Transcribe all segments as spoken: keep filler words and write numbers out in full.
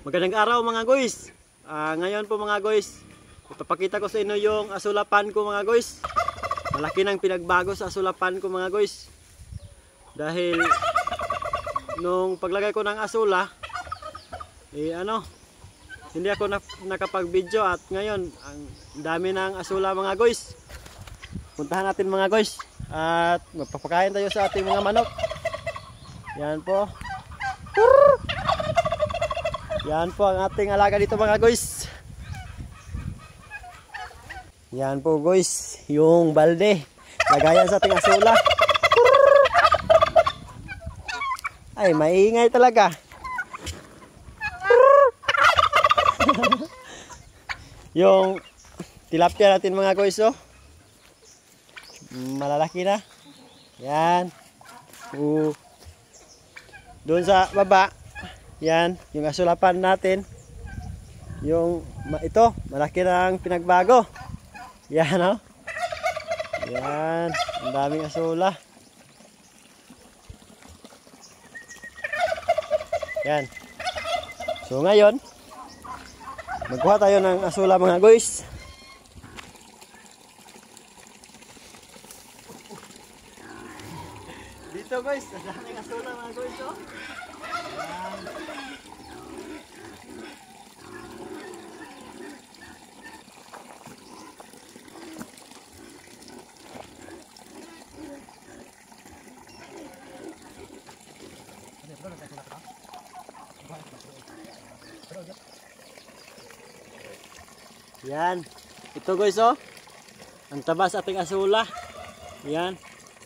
Magandang araw mga guys. Uh, ngayon po mga guys, ipapakita ko sa inyo yung asulapan ko mga guys. Malaki nang pinagbago sa asulapan ko mga guys. Dahil nung paglagay ko ng asula, eh ano, hindi ako na, nakapag-video at ngayon ang dami ng asula mga guys. Puntahan natin mga guys at magpapakain tayo sa ating mga manok. Yan po. Yan po ang ating alaga dito mga guys. Yan po guys, yung balde. Lagayan sa ating asula. Ay, maingay talaga. Yung tilapia natin mga guys, oh. Malalaki na. Yan. Uh. Doon sa baba. Yan, yung asulapan natin. Yung ito, malaki na ang pinagbago. Yan, oh. Yan, ang daming asula. Yan. So ngayon, magkuha tayo ng asula mga guys. Dito guys, ang daming asula mga guys, oh. Yan. Ito guys, oh. Ang taba sa ating asula. Yan.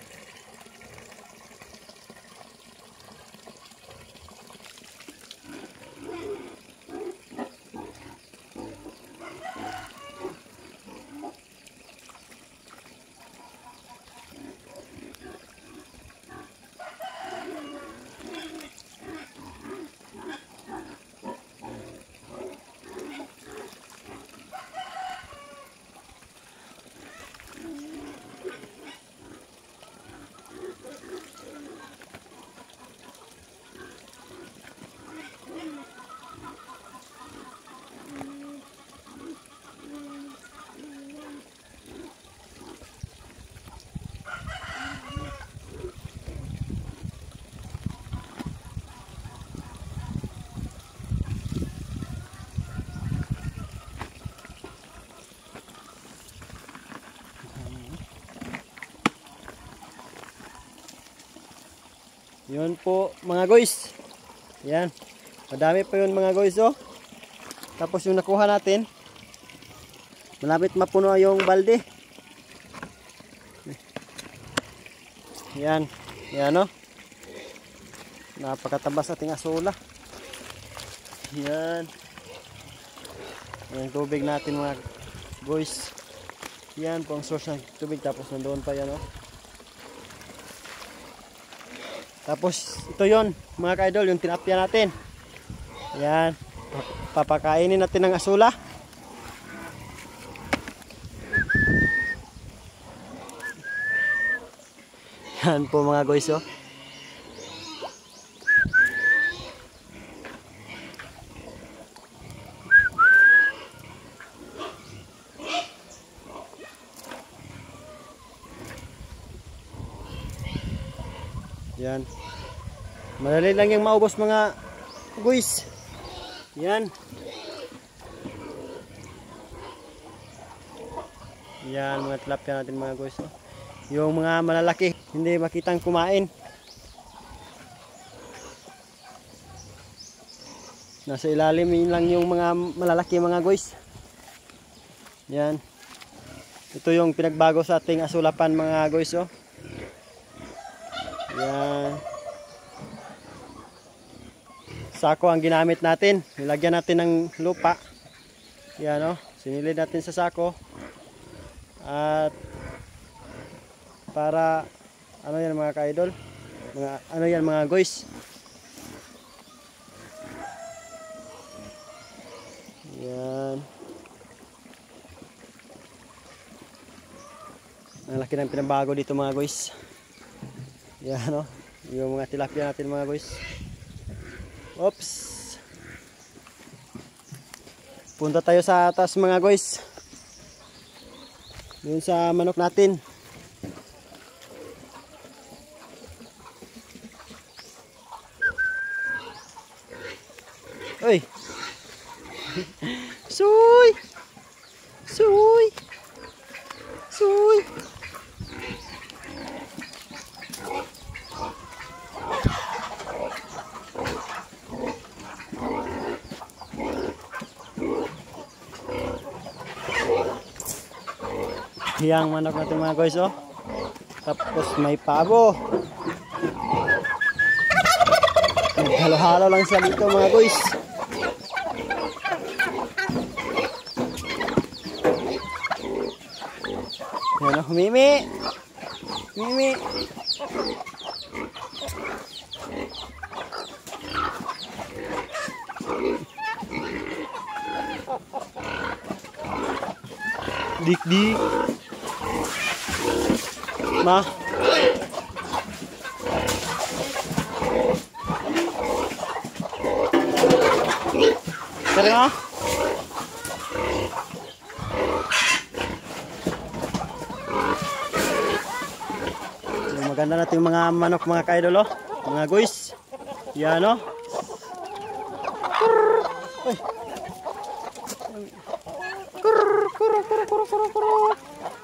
Yun po mga guys. Yan. Madami pa yun mga guys, oh. Tapos yung nakuha natin, malapit mapuno yung balde. Yan. Yan, oh. Napakatabas ating asula. Yan. Yung tubig natin mga guys. Yan po ang source ng tubig. Tapos nandoon pa yan, oh. Tapos ito yon mga ka-idol, yung tinapia natin. Yan. Papakainin natin ng asula. Yan po mga guys, oh. Yan. Madali lang yung maubos mga guys. Yan. Yan mga tilapia natin mga guys, oh. Yung mga malalaki hindi makitang kumain. Nasa ilalim lang yung mga malalaki mga guys. Yan. Ito yung pinagbago sa ating asulapan mga guys, oh. Yan. Sako ang ginamit natin. Nilagyan natin ng lupa. Yan, oh. Sinilid natin sa sako. At para ano yan mga ka-idol? Mga ano yan mga guys? Yan. Ang laki ng pinabago dito mga guys. Yan, oh. Yung mga tilapia natin mga guys. Oops. Punta tayo sa taas mga guys. Doon sa manok natin. Uy. Suy. Suy. Suy. Yang manok natin mga guys, oh. Tapos may pabo. Halo-halo lang siya dito mga guys. Yan, oh, Mimi. Mimi. Dik-dik. Ma. Sering ah. Maganda natin yung mga manok mga kaidol, oh. Mga guys. Yan, oh. Ay. Kur kur kur kur kur kur.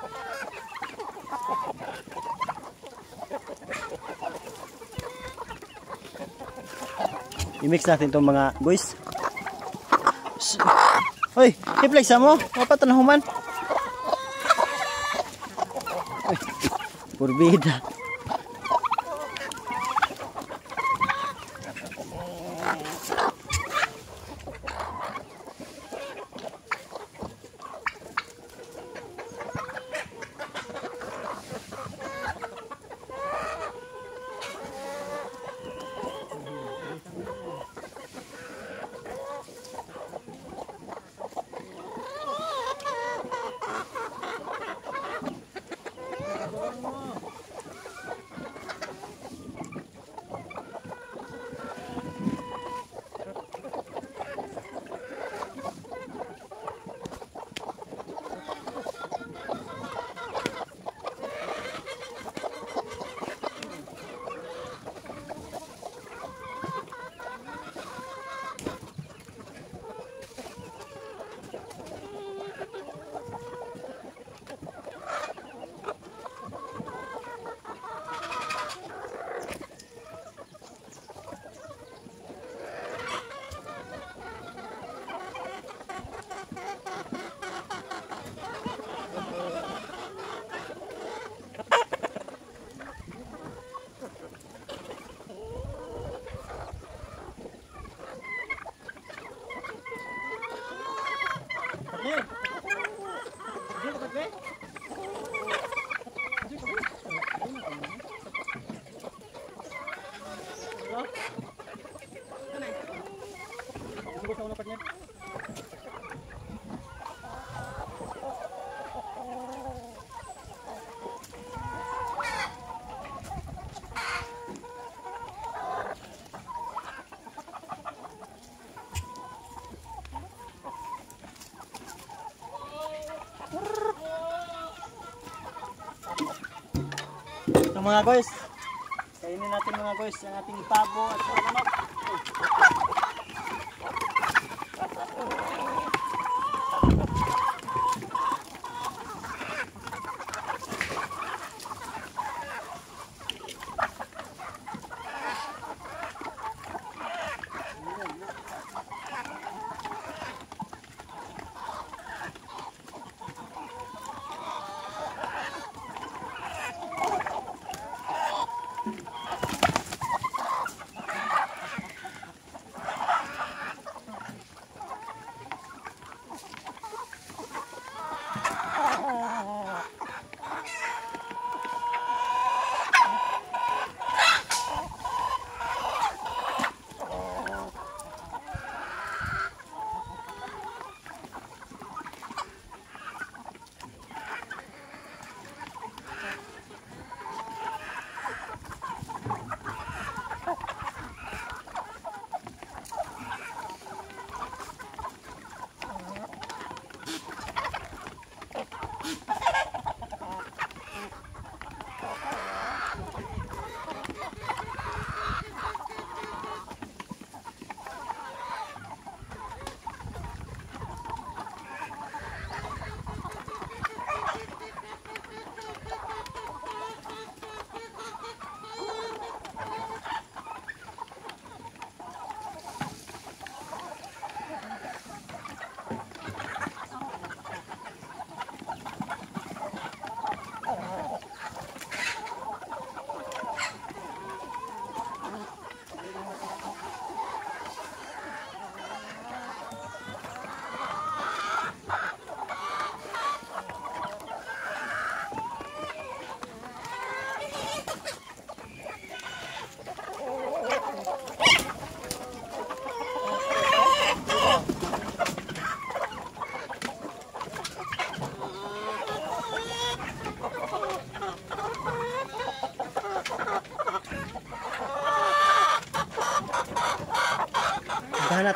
I-mix natin itong mga guys. Hoy, i-flex mo. Apa tanahuman? Ay, purbida. Ito mga guys, kainin natin mga guys ang ating pabo at mga manok.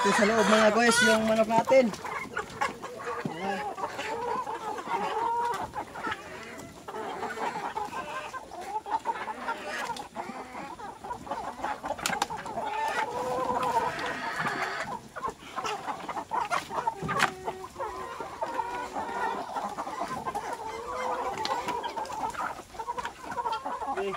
natin sa loob mga guys yung manok natin. Ayan. Okay.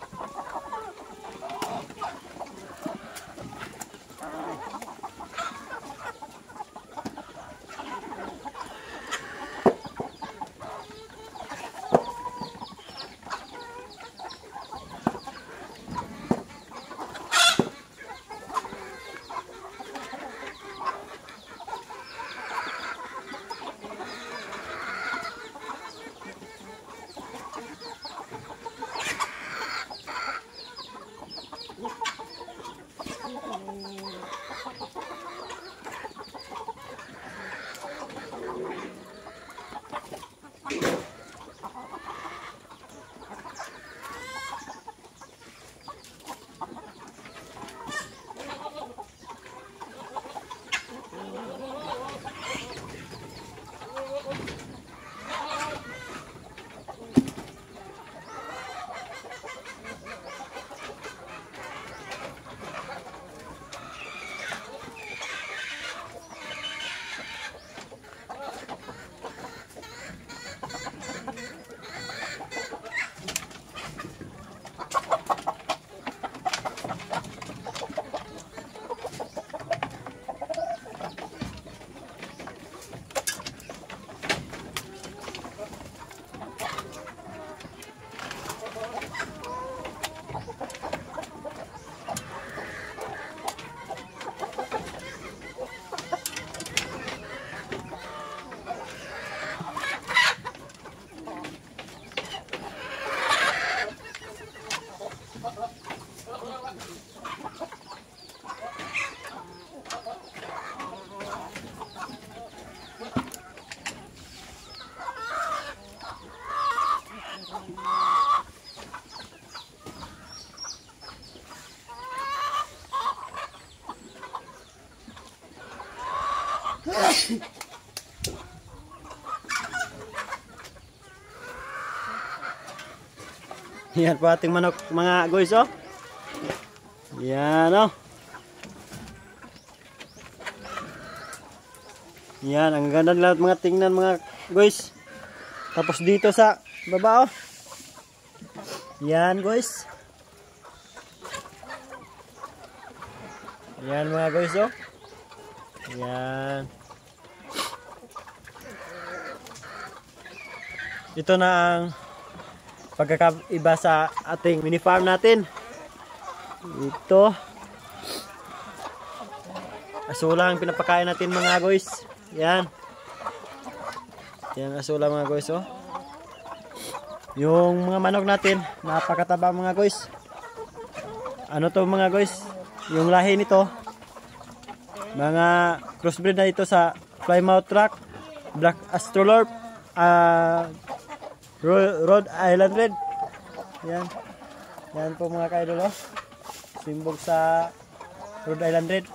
Yan po ating manok mga guys, oh. Yan, oh. Yan, ang ganda lahat mga tingnan mga guys. Tapos dito sa baba, oh. Yan guys. Yan mga guys, oh. Yan. Ito na ang pagkakaiba sa ating mini farm natin. Ito. Asula ang pinapakain natin mga guys. Yan. Yan asula mga guys, oh. Yung mga manok natin, napakataba mga guys. Ano to mga guys? Yung lahi nito, mga crossbreed na ito sa Plymouth Rock, Black Astrolorp, uh, Rhode Island Red. Yan. Yan po mga kaidol, oh. Simbog sa Rhode Island Red.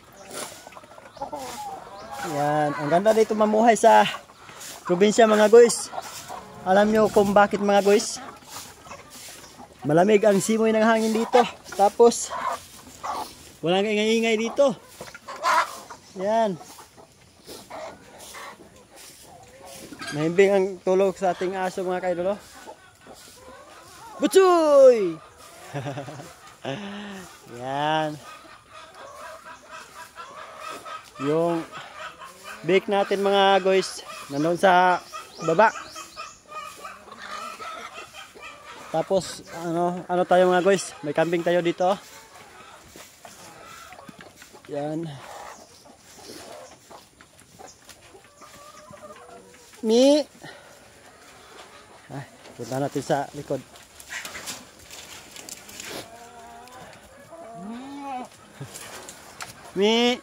Yan. Ang ganda dito mamuhay sa probinsya mga guys. Alam nyo kung bakit mga guys? Malamig ang simoy ng hangin dito. Tapos walang ingay-ingay dito. Yan. Mahimbing ang tulog sa ating aso mga kaidolo. Butsoy! Yan. Yung bake natin mga guys, nandun sa baba. Tapos ano, ano tayo mga guys, may camping tayo dito. Yan. Mi. Ay, punta natin sa likod. Mi.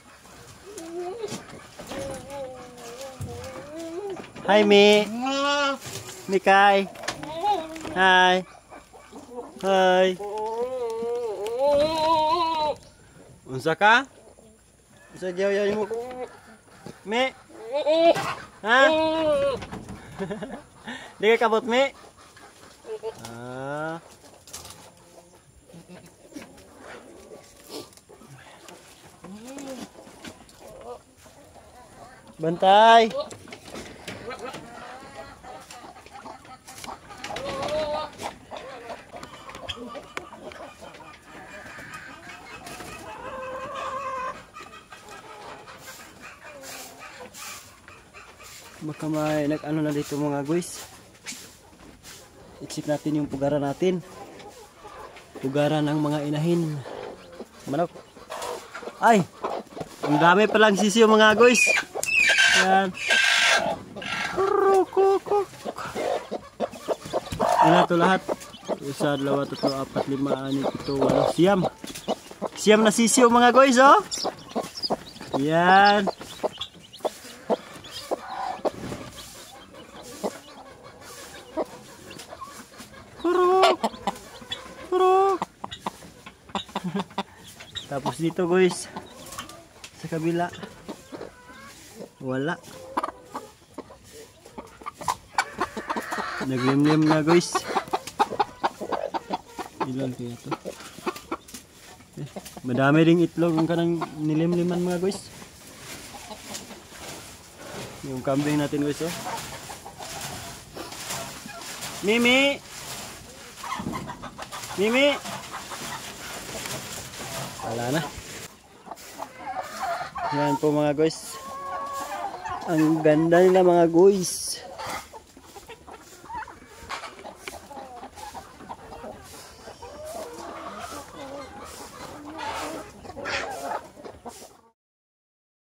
Hi Mi. Mikay. Hi. Hi. Unsa ka? Sa giyaw mo. Me. Ha? Di ka kabot, me? Ah. Bantay. Baka may nag-ano na dito mga guys. I-check natin yung pugaran natin. Pugaran ng mga inahin. Manok. Ay! Ang dami palang sisiyo mga guys. Yan. Yan na ito lahat. Isa, dalawa, tatlo, apat, lima, anim, pito, walo, siyam. Siyam na sisiyo mga guys, oh. Yan. Tapos dito guys, sa kabila, wala. Naglimlim na guys. Ilan kaya ito? Eh, madami ring itlog ang kanang nilimliman mga guys. Yung kambing natin guys, oh. Mimi! Mimi! Wala na. Yan po mga guys. Ang ganda nila mga guys.